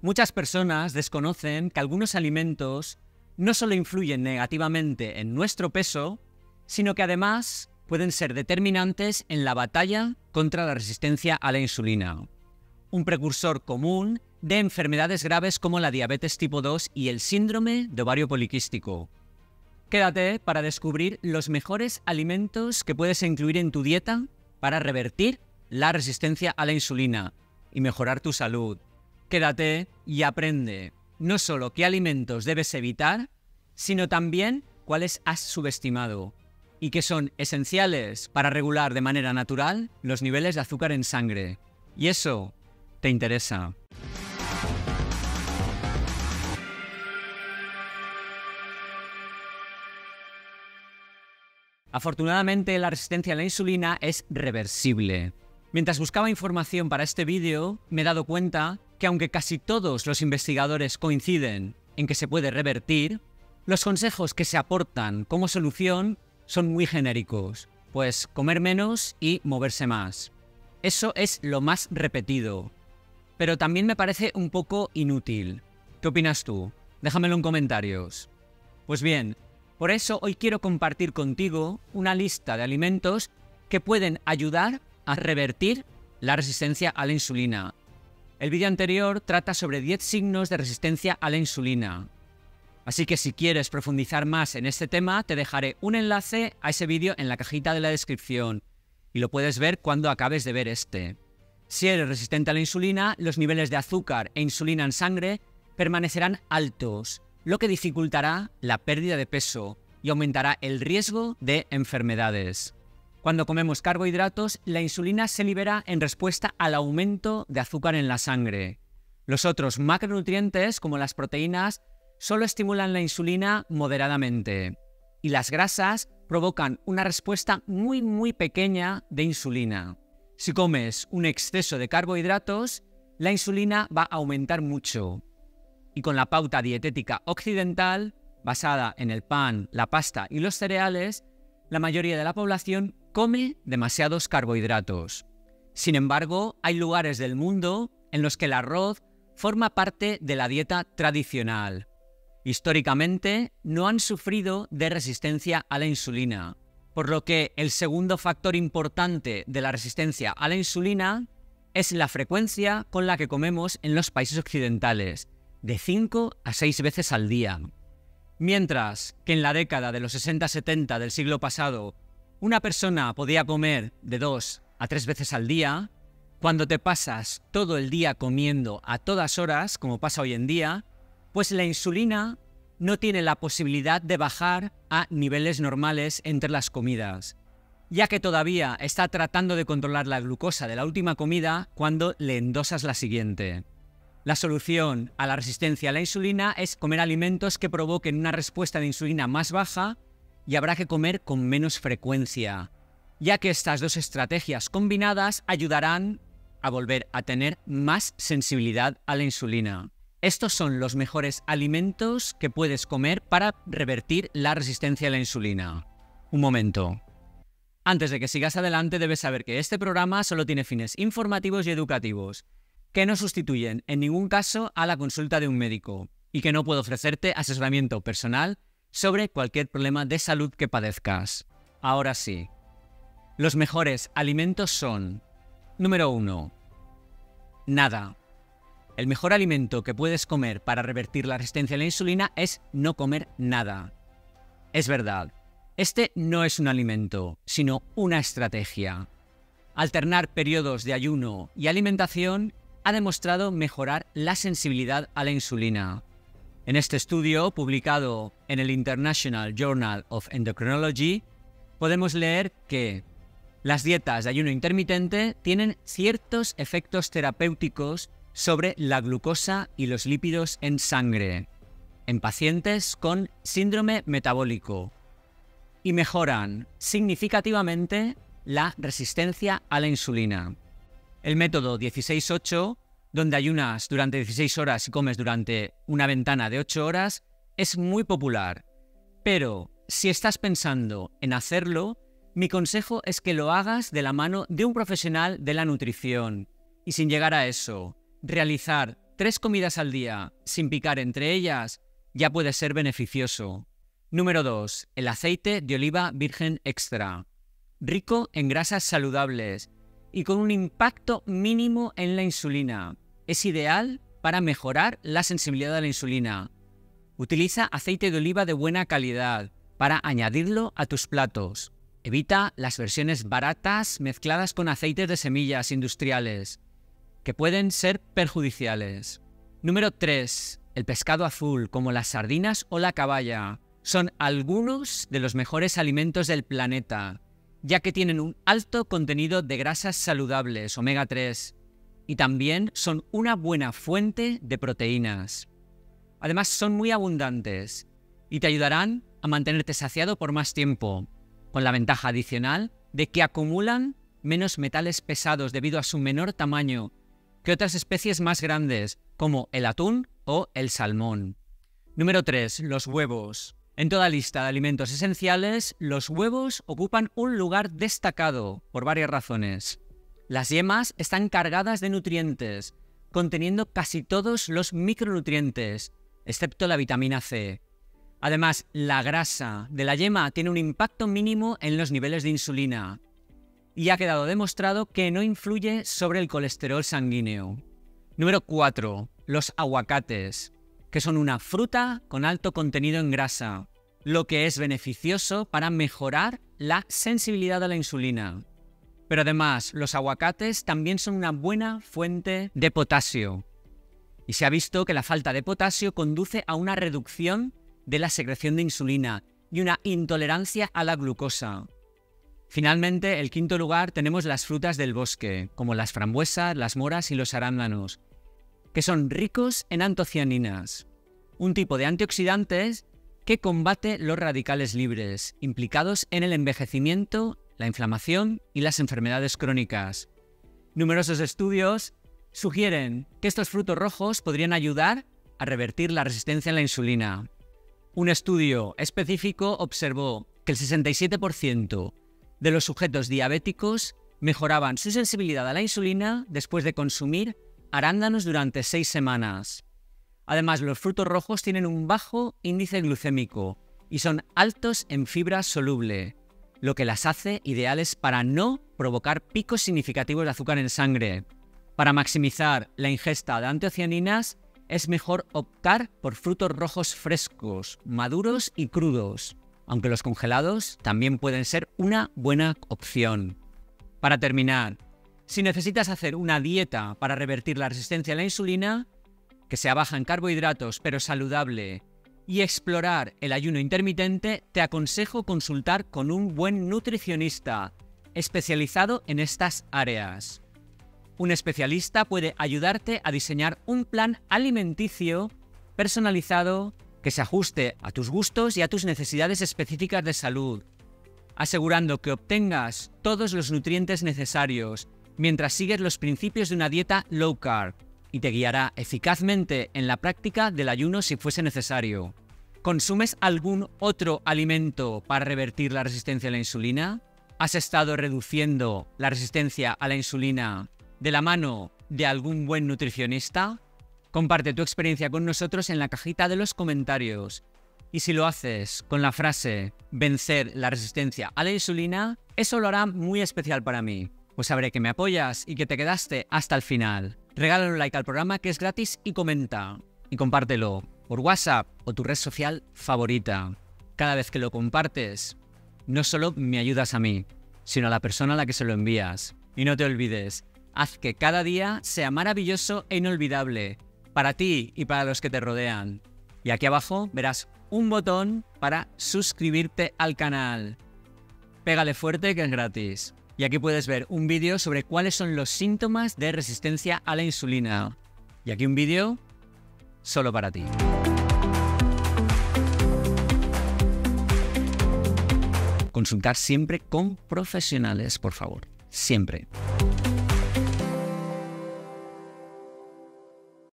Muchas personas desconocen que algunos alimentos no solo influyen negativamente en nuestro peso, sino que además pueden ser determinantes en la batalla contra la resistencia a la insulina, un precursor común de enfermedades graves como la diabetes tipo 2 y el síndrome de ovario poliquístico. Quédate para descubrir los mejores alimentos que puedes incluir en tu dieta para revertir la resistencia a la insulina y mejorar tu salud. Quédate y aprende no solo qué alimentos debes evitar, sino también cuáles has subestimado y que son esenciales para regular de manera natural los niveles de azúcar en sangre. Y eso te interesa. Afortunadamente, la resistencia a la insulina es reversible. Mientras buscaba información para este vídeo, me he dado cuenta que aunque casi todos los investigadores coinciden en que se puede revertir, los consejos que se aportan como solución son muy genéricos, pues comer menos y moverse más. Eso es lo más repetido, pero también me parece un poco inútil. ¿Qué opinas tú? Déjamelo en comentarios. Pues bien, por eso hoy quiero compartir contigo una lista de alimentos que pueden ayudar a revertir la resistencia a la insulina. El vídeo anterior trata sobre 10 signos de resistencia a la insulina. Así que si quieres profundizar más en este tema, te dejaré un enlace a ese vídeo en la cajita de la descripción y lo puedes ver cuando acabes de ver este. Si eres resistente a la insulina, los niveles de azúcar e insulina en sangre permanecerán altos, lo que dificultará la pérdida de peso y aumentará el riesgo de enfermedades. Cuando comemos carbohidratos, la insulina se libera en respuesta al aumento de azúcar en la sangre. Los otros macronutrientes, como las proteínas, solo estimulan la insulina moderadamente, y las grasas provocan una respuesta muy pequeña de insulina. Si comes un exceso de carbohidratos, la insulina va a aumentar mucho. Y con la pauta dietética occidental, basada en el pan, la pasta y los cereales, la mayoría de la población come demasiados carbohidratos. Sin embargo, hay lugares del mundo en los que el arroz forma parte de la dieta tradicional. Históricamente, no han sufrido de resistencia a la insulina, por lo que el segundo factor importante de la resistencia a la insulina es la frecuencia con la que comemos en los países occidentales, de 5 a 6 veces al día. Mientras que en la década de los 60-70 del siglo pasado, una persona podía comer de 2 a 3 veces al día, cuando te pasas todo el día comiendo a todas horas, como pasa hoy en día, pues la insulina no tiene la posibilidad de bajar a niveles normales entre las comidas, ya que todavía está tratando de controlar la glucosa de la última comida cuando le endosas la siguiente. La solución a la resistencia a la insulina es comer alimentos que provoquen una respuesta de insulina más baja y habrá que comer con menos frecuencia, ya que estas dos estrategias combinadas ayudarán a volver a tener más sensibilidad a la insulina. Estos son los mejores alimentos que puedes comer para revertir la resistencia a la insulina. Un momento. Antes de que sigas adelante, debes saber que este programa solo tiene fines informativos y educativos, que no sustituyen en ningún caso a la consulta de un médico y que no puedo ofrecerte asesoramiento personal sobre cualquier problema de salud que padezcas. Ahora sí. Los mejores alimentos son: número 1. Nada. El mejor alimento que puedes comer para revertir la resistencia a la insulina es no comer nada. Es verdad, este no es un alimento, sino una estrategia. Alternar periodos de ayuno y alimentación ha demostrado mejorar la sensibilidad a la insulina. En este estudio, publicado en el International Journal of Endocrinology, podemos leer que las dietas de ayuno intermitente tienen ciertos efectos terapéuticos sobre la glucosa y los lípidos en sangre, en pacientes con síndrome metabólico, y mejoran significativamente la resistencia a la insulina. El método 16-8, donde ayunas durante 16 horas y comes durante una ventana de 8 horas, es muy popular. Pero si estás pensando en hacerlo, mi consejo es que lo hagas de la mano de un profesional de la nutrición. Y sin llegar a eso, realizar 3 comidas al día, sin picar entre ellas, ya puede ser beneficioso. Número 2. El aceite de oliva virgen extra. Rico en grasas saludables y con un impacto mínimo en la insulina. Es ideal para mejorar la sensibilidad a la insulina. Utiliza aceite de oliva de buena calidad para añadirlo a tus platos. Evita las versiones baratas mezcladas con aceites de semillas industriales, que pueden ser perjudiciales. Número 3. El pescado azul, como las sardinas o la caballa, son algunos de los mejores alimentos del planeta, ya que tienen un alto contenido de grasas saludables, omega 3, y también son una buena fuente de proteínas. Además, son muy abundantes y te ayudarán a mantenerte saciado por más tiempo, con la ventaja adicional de que acumulan menos metales pesados debido a su menor tamaño que otras especies más grandes, como el atún o el salmón. Número 3. Los huevos. En toda lista de alimentos esenciales, los huevos ocupan un lugar destacado por varias razones. Las yemas están cargadas de nutrientes, conteniendo casi todos los micronutrientes, excepto la vitamina C. Además, la grasa de la yema tiene un impacto mínimo en los niveles de insulina y ha quedado demostrado que no influye sobre el colesterol sanguíneo. Número 4. Los aguacates, que son una fruta con alto contenido en grasa, lo que es beneficioso para mejorar la sensibilidad a la insulina. Pero además, los aguacates también son una buena fuente de potasio. Y se ha visto que la falta de potasio conduce a una reducción de la secreción de insulina y una intolerancia a la glucosa. Finalmente, en quinto lugar, tenemos las frutas del bosque, como las frambuesas, las moras y los arándanos, que son ricos en antocianinas, un tipo de antioxidantes que combate los radicales libres, implicados en el envejecimiento, la inflamación y las enfermedades crónicas. Numerosos estudios sugieren que estos frutos rojos podrían ayudar a revertir la resistencia a la insulina. Un estudio específico observó que el 67% de los sujetos diabéticos mejoraban su sensibilidad a la insulina después de consumir arándanos durante 6 semanas. Además, los frutos rojos tienen un bajo índice glucémico y son altos en fibra soluble, lo que las hace ideales para no provocar picos significativos de azúcar en sangre. Para maximizar la ingesta de antocianinas, es mejor optar por frutos rojos frescos, maduros y crudos, aunque los congelados también pueden ser una buena opción. Para terminar, si necesitas hacer una dieta para revertir la resistencia a la insulina, que sea baja en carbohidratos pero saludable, y explorar el ayuno intermitente, te aconsejo consultar con un buen nutricionista especializado en estas áreas. Un especialista puede ayudarte a diseñar un plan alimenticio personalizado que se ajuste a tus gustos y a tus necesidades específicas de salud, asegurando que obtengas todos los nutrientes necesarios mientras sigues los principios de una dieta low carb, y te guiará eficazmente en la práctica del ayuno si fuese necesario. ¿Consumes algún otro alimento para revertir la resistencia a la insulina? ¿Has estado reduciendo la resistencia a la insulina de la mano de algún buen nutricionista? Comparte tu experiencia con nosotros en la cajita de los comentarios. Y si lo haces con la frase vencer la resistencia a la insulina, eso lo hará muy especial para mí, pues sabré que me apoyas y que te quedaste hasta el final. Regálale un like al programa, que es gratis, y comenta. Y compártelo por WhatsApp o tu red social favorita. Cada vez que lo compartes, no solo me ayudas a mí, sino a la persona a la que se lo envías. Y no te olvides, haz que cada día sea maravilloso e inolvidable, para ti y para los que te rodean. Y aquí abajo verás un botón para suscribirte al canal. Pégale fuerte, que es gratis. Y aquí puedes ver un vídeo sobre cuáles son los síntomas de resistencia a la insulina. Y aquí un vídeo solo para ti. Consultar siempre con profesionales, por favor. Siempre.